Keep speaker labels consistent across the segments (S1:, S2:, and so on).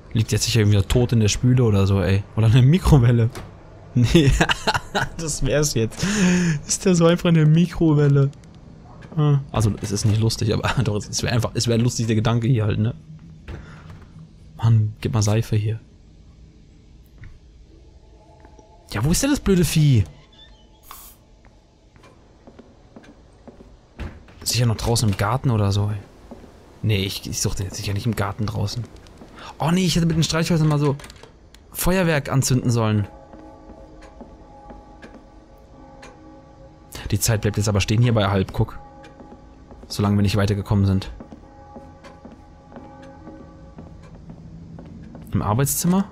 S1: Liegt jetzt sicher wieder tot in der Spüle oder so, ey. Oder eine Mikrowelle. Nee, das wär's jetzt. Ist der so einfach eine Mikrowelle? Also, es ist nicht lustig, aber doch, es wäre einfach, es wäre ein lustiger Gedanke hier halt, ne? Mann, gib mal Seife hier. Ja, wo ist denn das blöde Vieh? Sicher noch draußen im Garten oder so, ey. Nee, ich suche den jetzt sicher nicht im Garten draußen. Oh nee, ich hätte mit den Streichhölzern mal so Feuerwerk anzünden sollen. Die Zeit bleibt jetzt aber stehen hier bei halb, guck. Solange wir nicht weitergekommen sind. Im Arbeitszimmer?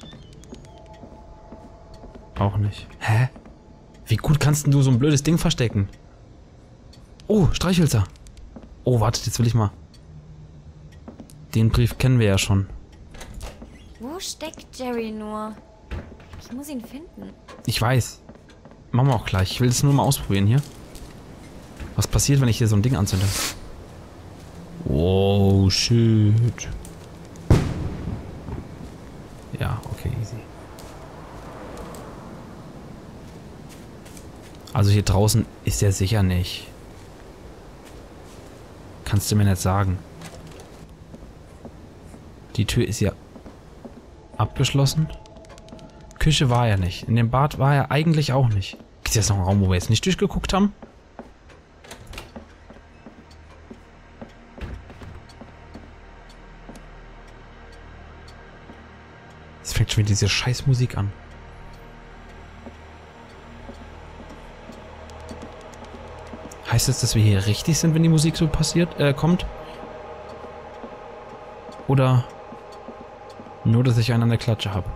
S1: Auch nicht. Hä? Wie gut kannst denn du so ein blödes Ding verstecken? Oh, Streichhölzer. Oh, wartet, jetzt will ich mal. Den Brief kennen wir ja schon.
S2: Wo steckt Jerry nur? Ich muss ihn finden.
S1: Ich weiß. Machen wir auch gleich. Ich will es nur mal ausprobieren hier. Was passiert, wenn ich hier so ein Ding anzünde? Oh, shit. Ja, okay, easy. Also hier draußen ist er sicher nicht. Kannst du mir nicht sagen. Die Tür ist ja abgeschlossen. Küche war er nicht. In dem Bad war er eigentlich auch nicht. Gibt es jetzt noch einen Raum, wo wir jetzt nicht durchgeguckt haben? Jetzt fängt schon wieder diese Scheißmusik an. Heißt das, dass wir hier richtig sind, wenn die Musik so kommt? Oder nur, dass ich einen an der Klatsche habe?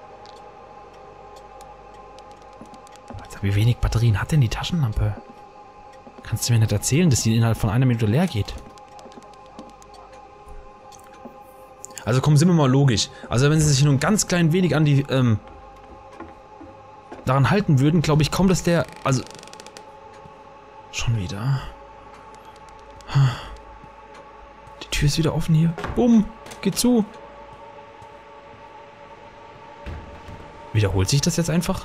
S1: Alter, wie wenig Batterien hat denn die Taschenlampe? Kannst du mir nicht erzählen, dass die innerhalb von einer Minute leer geht? Also komm, sind wir mal logisch. Also wenn sie sich nur ein ganz klein wenig an die, daran halten würden, glaube ich kaum, dass der, also... Schon wieder. Die Tür ist wieder offen hier. Bumm, geht zu. Wiederholt sich das jetzt einfach?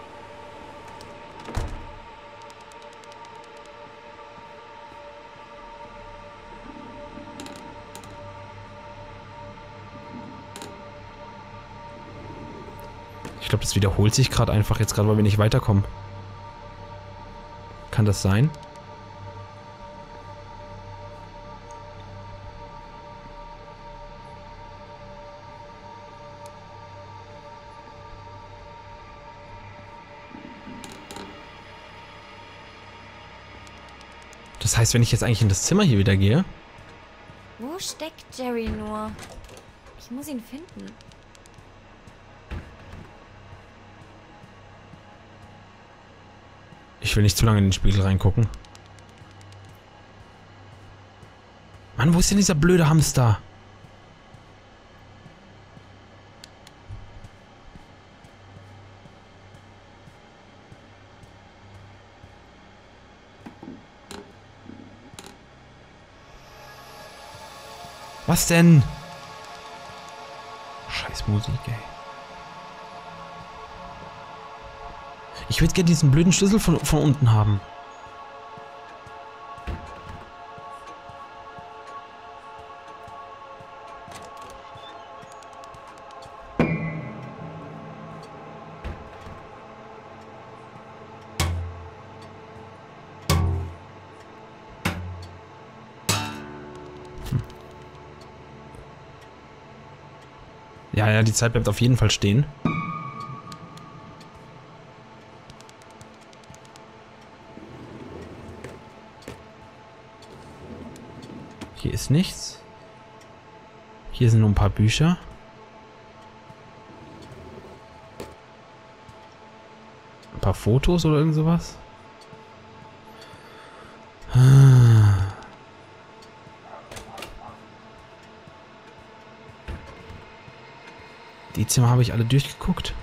S1: Ich glaube, das wiederholt sich gerade einfach jetzt gerade, weil wir nicht weiterkommen. Kann das sein? Das heißt, wenn ich jetzt eigentlich in das Zimmer hier wieder gehe...
S2: Wo steckt Jerry nur? Ich muss ihn finden.
S1: Ich will nicht zu lange in den Spiegel reingucken. Mann, wo ist denn dieser blöde Hamster? Was denn? Scheiß Musik, ey. Ich würde gerne diesen blöden Schlüssel von unten haben. Ja, die Zeit bleibt auf jeden Fall stehen. Hier ist nichts. Hier sind nur ein paar Bücher. Ein paar Fotos oder irgend sowas. Die Zimmer habe ich alle durchgeguckt.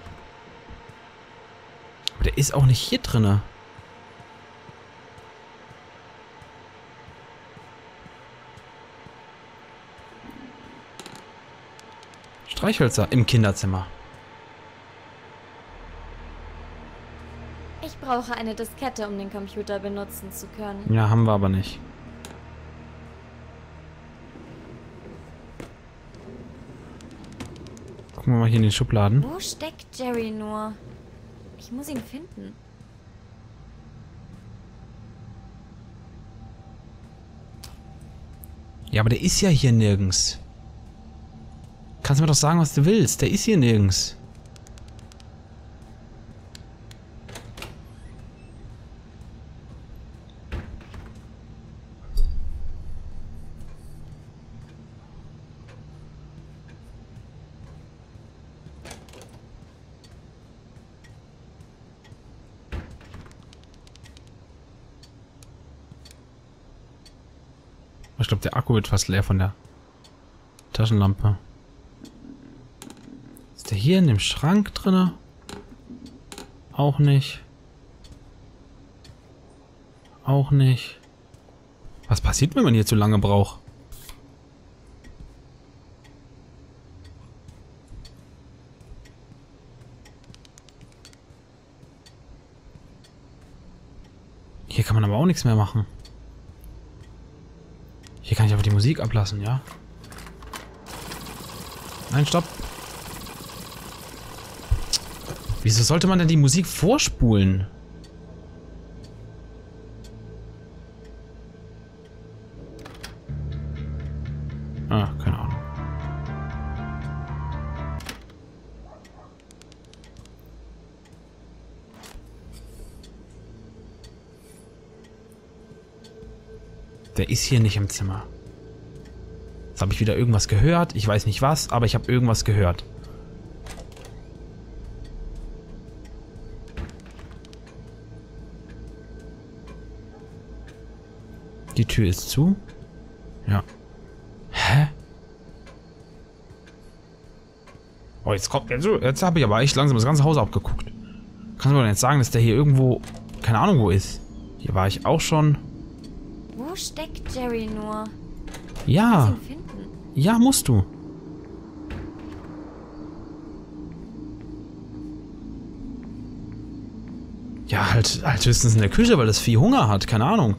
S1: Aber der ist auch nicht hier drinne. Streichhölzer im Kinderzimmer.
S2: Ich brauche eine Diskette, um den Computer benutzen zu können.
S1: Ja, haben wir aber nicht. Gucken wir mal hier in den Schubladen.
S2: Wo steckt Jerry nur? Ich muss ihn finden.
S1: Ja, aber der ist ja hier nirgends. Kannst du mir doch sagen, was du willst. Der ist hier nirgends. Ich glaube, der Akku wird fast leer von der Taschenlampe. Ist der hier in dem Schrank drinne? Auch nicht. Auch nicht. Was passiert, wenn man hier zu lange braucht? Hier kann man aber auch nichts mehr machen. Hier kann ich aber die Musik ablassen, ja? Nein, stopp. Wieso sollte man denn die Musik vorspulen? Ah, keine Ahnung. Der ist hier nicht im Zimmer. Jetzt habe ich wieder irgendwas gehört. Ich weiß nicht was, aber ich habe irgendwas gehört. Die Tür ist zu. Ja. Hä? Oh, jetzt kommt... Jetzt habe ich aber echt langsam das ganze Haus abgeguckt. Kannst du mir denn jetzt sagen, dass der hier irgendwo... Keine Ahnung wo ist. Hier war ich auch schon...
S2: Wo steckt Jerry nur?
S1: Ja.
S2: Ich muss ihn finden.
S1: Ja, musst du. Ja, halt höchstens in der Küche, weil das Vieh Hunger hat. Keine Ahnung.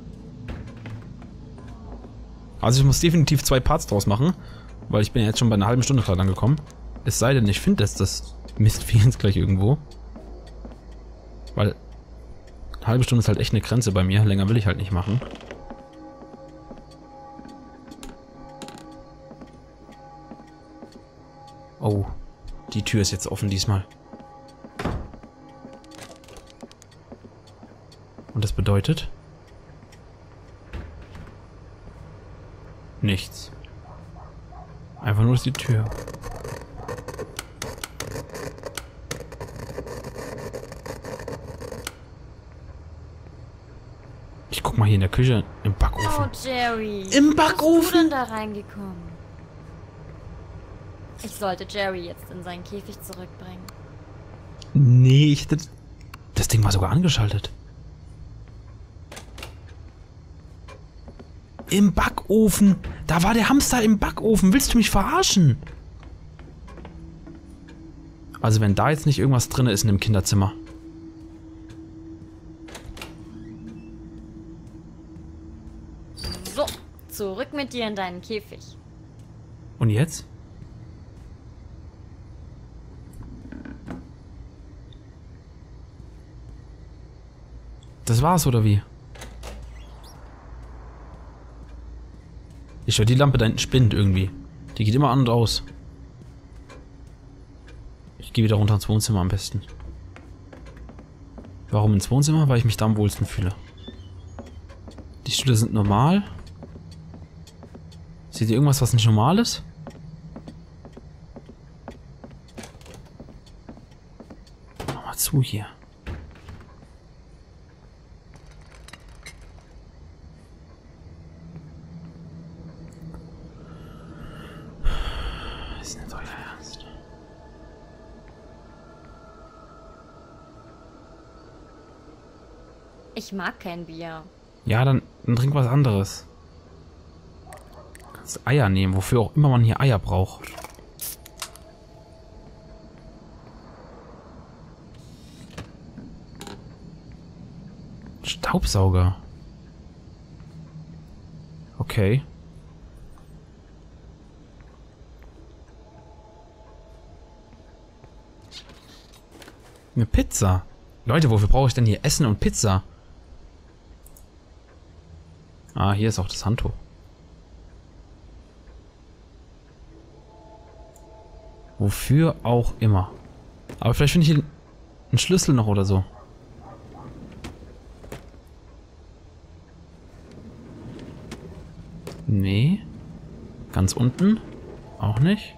S1: Also ich muss definitiv 2 Parts draus machen, weil ich bin ja jetzt schon bei einer halben Stunde gerade angekommen. Es sei denn, ich finde das Mistvieh jetzt gleich irgendwo. Weil eine halbe Stunde ist halt echt eine Grenze bei mir. Länger will ich halt nicht machen. Oh, die Tür ist jetzt offen diesmal. Und das bedeutet? Nichts. Einfach nur die Tür. Ich guck mal hier in der Küche im Backofen.
S2: Oh, Jerry.
S1: Im Backofen?
S2: Wie bist du denn da reingekommen? Ich sollte Jerry jetzt in seinen Käfig zurückbringen.
S1: Nee, das Ding war sogar angeschaltet. Im Backofen. Da war der Hamster im Backofen. Willst du mich verarschen? Also wenn da jetzt nicht irgendwas drin ist in dem Kinderzimmer.
S2: So, zurück mit dir in deinen Käfig.
S1: Und jetzt? Das war's, oder wie? Ich höre, die Lampe da hinten spinnt irgendwie. Die geht immer an und aus. Ich gehe wieder runter ins Wohnzimmer am besten. Warum ins Wohnzimmer? Weil ich mich da am wohlsten fühle. Die Stühle sind normal. Seht ihr irgendwas, was nicht normal ist? Mach mal zu hier. Ist nicht euer Ernst.
S2: Ich mag kein Bier.
S1: Ja, dann trink was anderes. Kannst Eier nehmen, wofür auch immer man hier Eier braucht. Staubsauger. Okay. Eine Pizza. Leute, wofür brauche ich denn hier Essen und Pizza? Ah, hier ist auch das Handtuch. Wofür auch immer. Aber vielleicht finde ich hier einen Schlüssel noch oder so. Nee. Ganz unten? Auch nicht.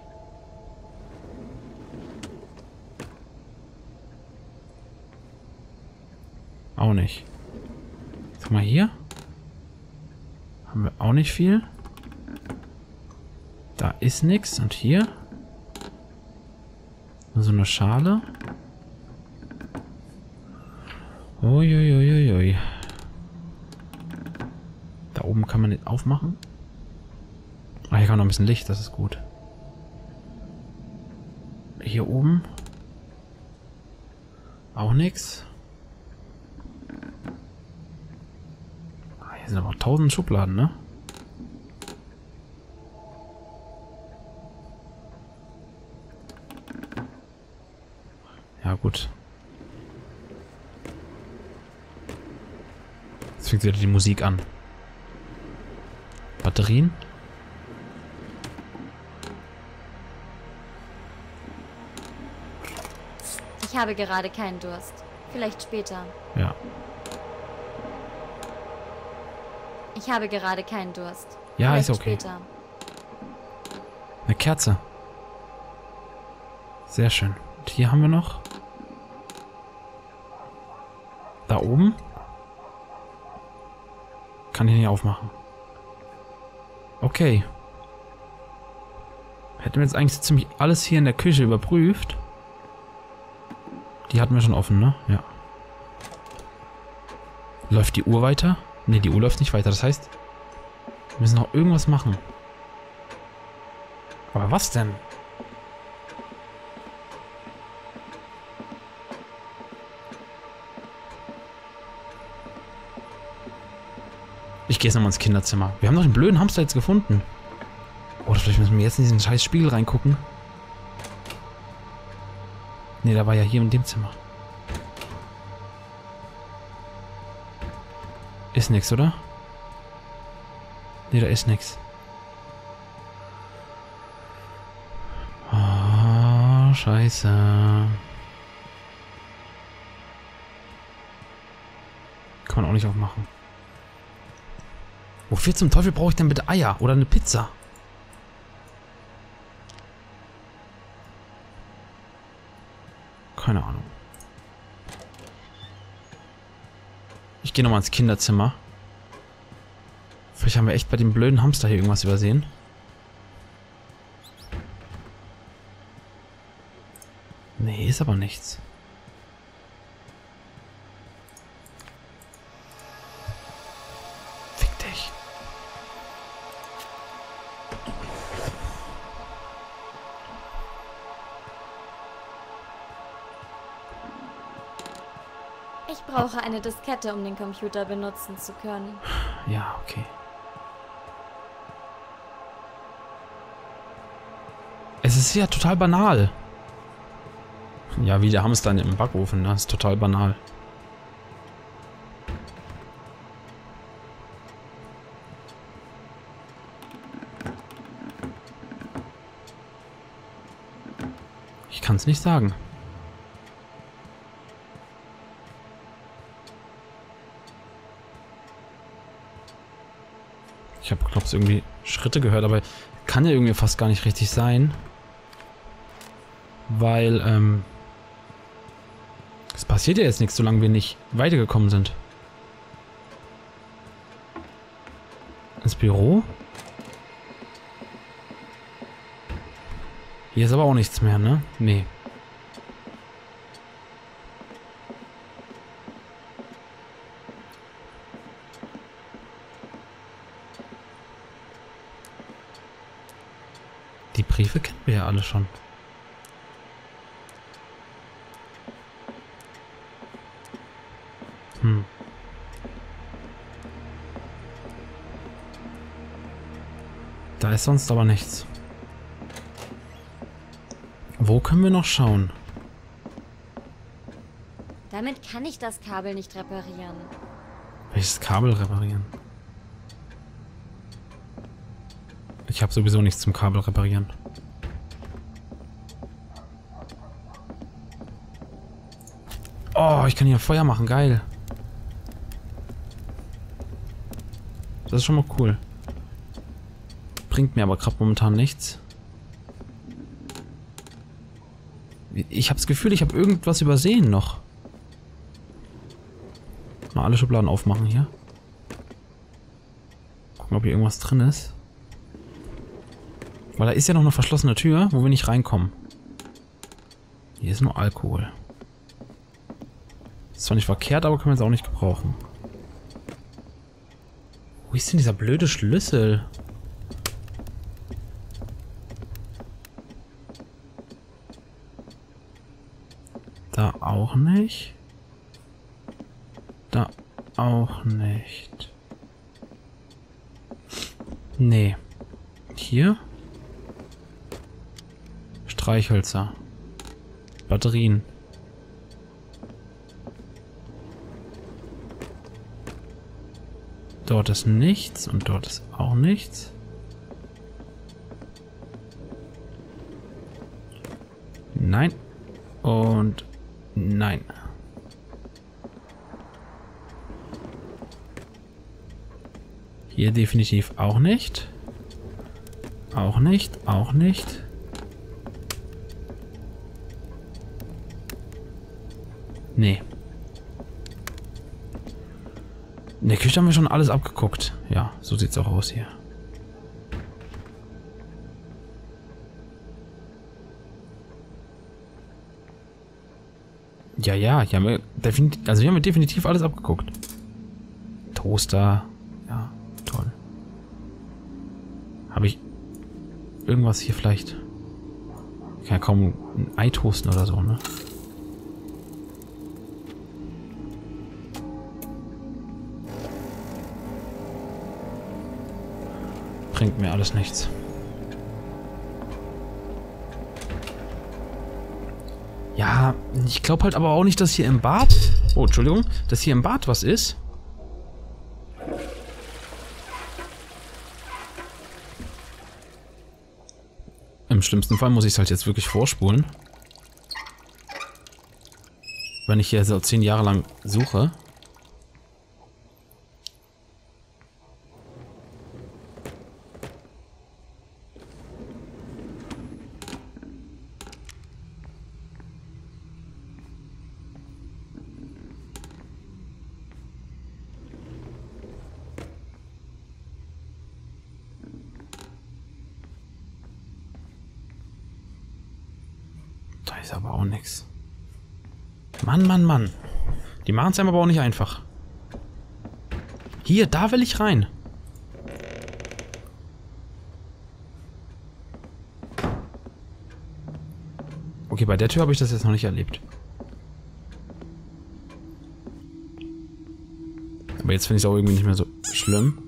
S1: Auch nicht. Guck mal hier. Haben wir auch nicht viel. Da ist nichts. Und hier? Nur so eine Schale. Uiuiuiui. Da oben kann man nicht aufmachen. Ah, hier kann noch ein bisschen Licht, das ist gut. Hier oben. Auch nichts. Hier sind aber auch 1000 Schubladen, ne? Ja, gut. Jetzt fängt wieder die Musik an. Batterien?
S2: Ich habe gerade keinen Durst. Vielleicht später.
S1: Ja.
S2: Ich habe gerade keinen Durst.
S1: Ja,
S2: Vielleicht
S1: ist okay.
S2: Später.
S1: Eine Kerze. Sehr schön. Und hier haben wir noch. Da oben. Kann ich nicht aufmachen. Okay. Hätten wir jetzt eigentlich ziemlich alles hier in der Küche überprüft. Die hatten wir schon offen, ne? Ja. Läuft die Uhr weiter? Ne, die Uhr läuft nicht weiter. Das heißt, wir müssen noch irgendwas machen. Aber was denn? Ich gehe jetzt nochmal ins Kinderzimmer. Wir haben doch den blöden Hamster jetzt gefunden. Oder vielleicht müssen wir jetzt in diesen scheiß Spiegel reingucken. Ne, der war ja hier in dem Zimmer. Ist nix, oder? Ne, da ist nix. Oh, scheiße. Kann man auch nicht aufmachen. Wofür zum Teufel brauche ich denn bitte Eier oder eine Pizza? Keine Ahnung. Ich gehe nochmal ins Kinderzimmer. Vielleicht haben wir echt bei dem blöden Hamster hier irgendwas übersehen. Nee, ist aber nichts. Fick dich.
S2: Ich brauche eine Diskette, um den Computer benutzen zu können.
S1: Ja, okay. Es ist ja total banal. Ja, wie der Hamster im Backofen, das ist total banal. Ich kann es nicht sagen. Ich habe, glaube ich, irgendwie Schritte gehört, aber kann ja irgendwie fast gar nicht richtig sein. Weil, es passiert ja jetzt nichts, solange wir nicht weitergekommen sind. Ins Büro? Hier ist aber auch nichts mehr, ne? Nee. Die Briefe kennen wir ja alle schon. Da ist sonst aber nichts. Wo können wir noch schauen?
S2: Damit kann ich das Kabel nicht reparieren.
S1: Welches Kabel reparieren? Ich habe sowieso nichts zum Kabel reparieren. Oh, ich kann hier Feuer machen, geil. Das ist schon mal cool. Bringt mir aber gerade momentan nichts. Ich habe das Gefühl, ich habe irgendwas übersehen noch. Mal alle Schubladen aufmachen hier. Gucken, ob hier irgendwas drin ist. Weil da ist ja noch eine verschlossene Tür, wo wir nicht reinkommen. Hier ist nur Alkohol. Ist zwar nicht verkehrt, aber können wir jetzt auch nicht gebrauchen. Wo ist denn dieser blöde Schlüssel? Da auch nicht. Da auch nicht. Nee. Hier? Streichhölzer. Batterien. Dort ist nichts und dort ist auch nichts. Nein. Und nein. Hier definitiv auch nicht. Auch nicht, auch nicht. Nee. In der Küche haben wir schon alles abgeguckt. Ja, so sieht's auch aus hier. Ja, hier haben wir definitiv alles abgeguckt. Toaster. Ja, toll. Habe ich irgendwas hier vielleicht? Ich kann ja kaum ein Ei toasten oder so, ne? Bringt mir alles nichts. Ja, ich glaube halt aber auch nicht, dass hier im Bad... Oh, Entschuldigung. Dass hier im Bad was ist. Im schlimmsten Fall muss ich es halt jetzt wirklich vorspulen. Wenn ich hier so 10 Jahre lang suche. Da ist aber auch nichts. Mann. Die machen es einem aber auch nicht einfach. Hier, da will ich rein. Okay, bei der Tür habe ich das jetzt noch nicht erlebt. Aber jetzt finde ich es auch irgendwie nicht mehr so schlimm.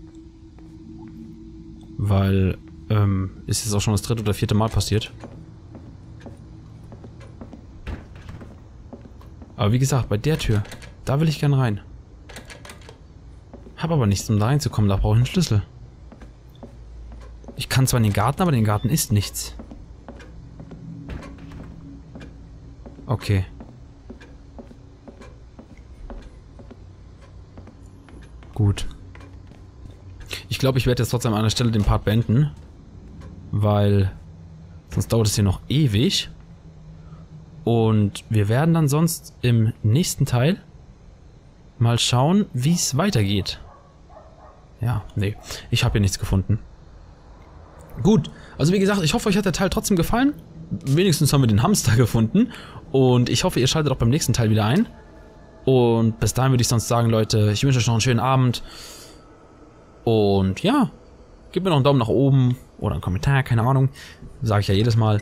S1: Weil, ist jetzt auch schon das 3. oder 4. Mal passiert. Aber wie gesagt, bei der Tür, da will ich gern rein. Hab aber nichts, um da reinzukommen, da brauche ich einen Schlüssel. Ich kann zwar in den Garten, aber in den Garten ist nichts. Okay. Gut. Ich glaube, ich werde jetzt trotzdem an einer Stelle den Part beenden. Weil sonst dauert es hier noch ewig. Und wir werden dann sonst im nächsten Teil mal schauen, wie es weitergeht. Ja, nee, ich habe hier nichts gefunden. Gut, also wie gesagt, ich hoffe, euch hat der Teil trotzdem gefallen. Wenigstens haben wir den Hamster gefunden. Und ich hoffe, ihr schaltet auch beim nächsten Teil wieder ein. Und bis dahin würde ich sonst sagen, Leute, ich wünsche euch noch einen schönen Abend. Und ja, gebt mir noch einen Daumen nach oben oder einen Kommentar, keine Ahnung. Sage ich ja jedes Mal.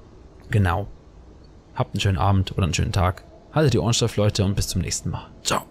S1: Genau. Habt einen schönen Abend oder einen schönen Tag. Haltet die Ohren steif, Leute, und bis zum nächsten Mal. Ciao.